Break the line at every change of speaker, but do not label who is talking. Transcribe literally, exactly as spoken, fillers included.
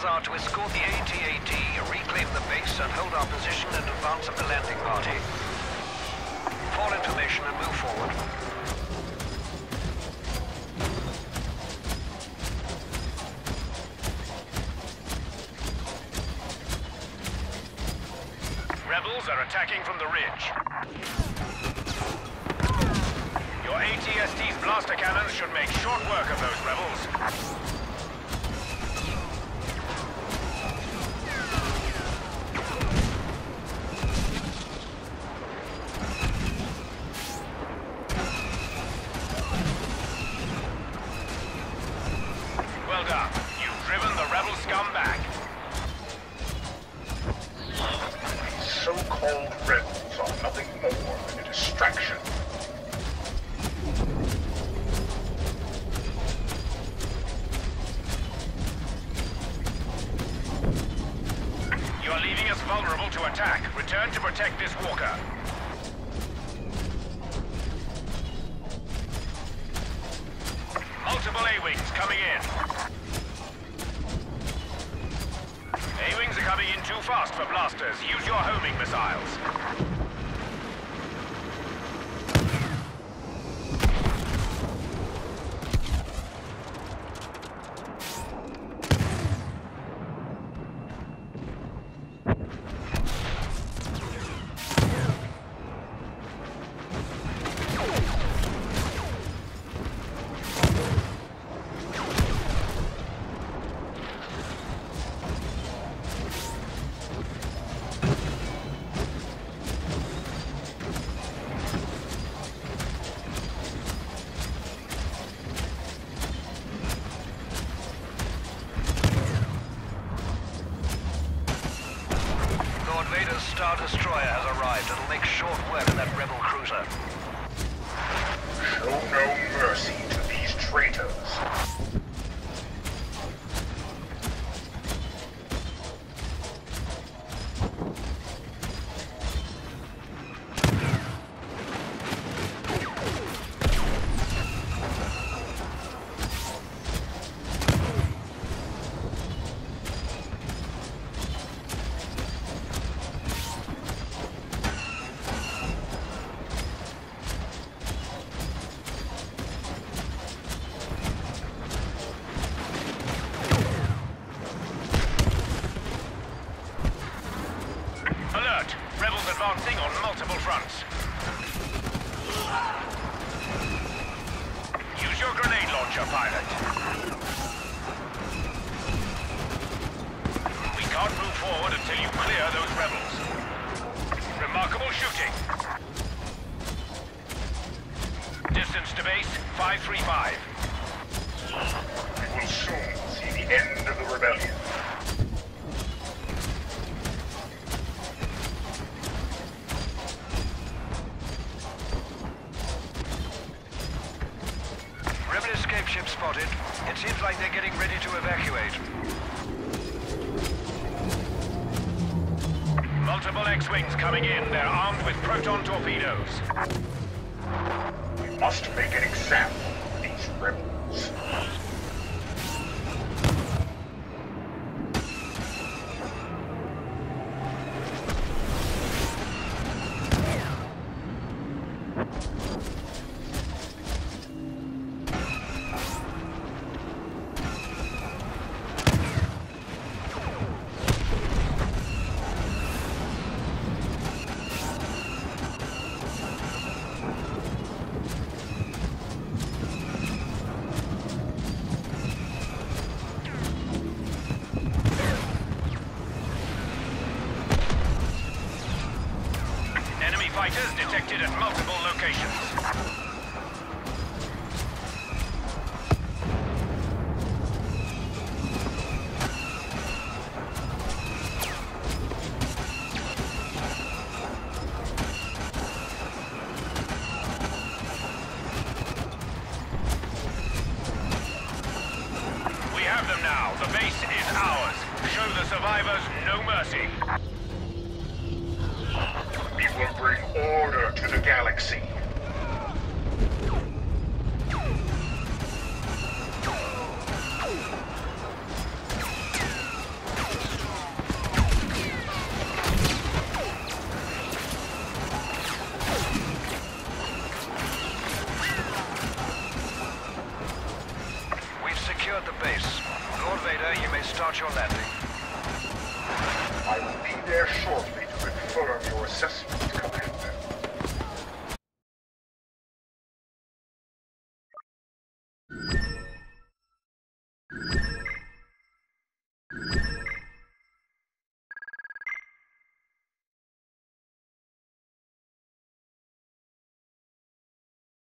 are to escort the A T A T, reclaim the base, and hold our position in advance of the landing party. Fall information and move forward.
Rebels are attacking from the ridge. Your A T S T's blaster cannons should make short work of those rebels. Well done. You've driven the rebel scum back.
So-called rebels are nothing more than a distraction.
You are leaving us vulnerable to attack. Return to protect this walker. Multiple A-Wings coming in. A-Wings are coming in too fast for blasters. Use your homing missiles.
Star Destroyer has arrived. It'll make short work of that rebel cruiser.
Show no mercy to these traitors.
Alert! Rebels advancing on multiple fronts. Use your grenade launcher, pilot. We can't move forward until you clear those rebels. Remarkable shooting. Distance to base, five three five.
We will soon see the end of the rebellion.
Rebel escape ship spotted. It seems like they're getting ready to evacuate.
Multiple X-Wings coming in. They're armed with proton torpedoes.
We must make an example of these rebels.
Fighters detected at multiple locations. We have them now. The base is ours. Show the survivors no mercy.
We will bring order to the galaxy.
start your landing.
I will be there shortly to confirm your assessment.